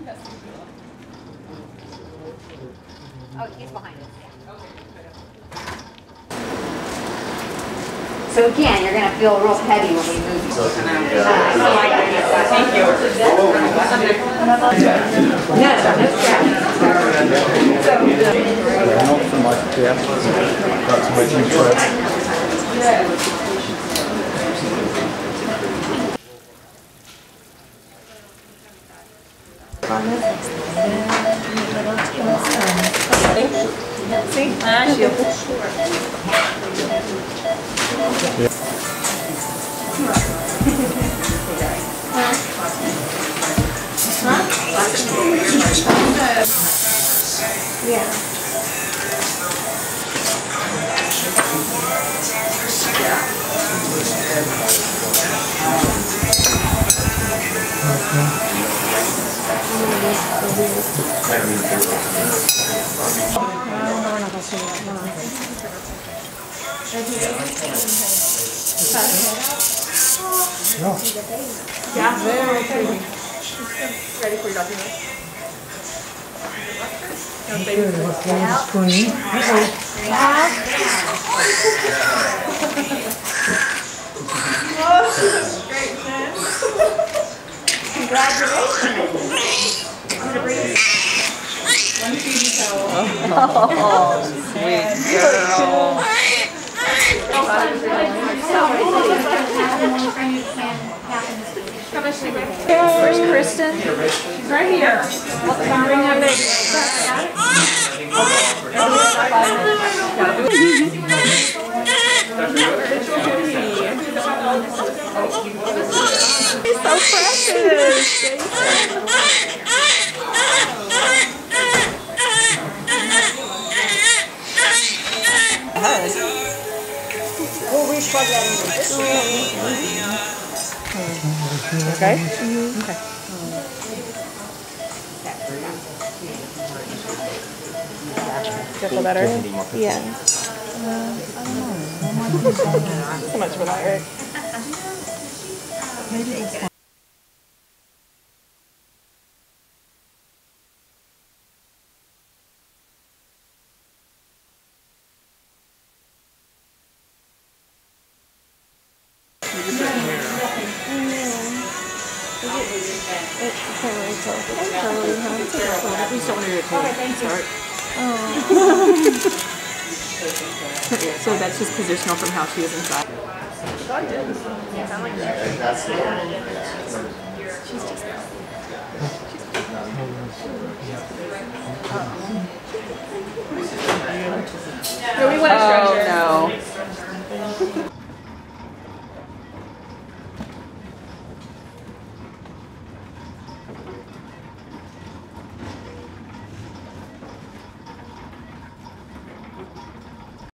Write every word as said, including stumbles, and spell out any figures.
Oh, he's behind us. So again, you're going to feel real heavy when we move you. Uh, Thank you. No, Not so much depth, not so much interest. See? Ah, shield. Yeah. Yeah, very pretty. Ready for your document? Screen. Great, man. Congratulations. I'm going to bring you one baby towel. Oh, sweet girl. Where's Kristen? She's right here. Bring that baby. He's so precious. We'll re-plug that into this one. Okay? Mm-hmm. Okay. Do you feel better? Yeah. Uh, I don't know. So much for that, right? Maybe it's fine. So that's just positional from how she is inside. God did. Yeah, sound like that. She's just. She's.